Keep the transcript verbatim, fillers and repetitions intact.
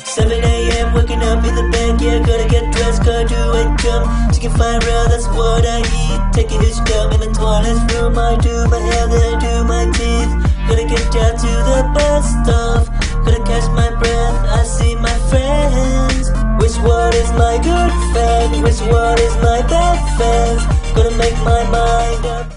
seven a m waking up in the bed, yeah, gotta get dressed, gotta do a jump. Chicken fried rail, that's what I eat. Take a huge dump in the toilet room. I do my hair, then I do my teeth. Gotta get down to the bus stop. Gotta catch my breath, I see my friends. Which one is my good friend? Which one is my bad friend? Gotta make my mind up.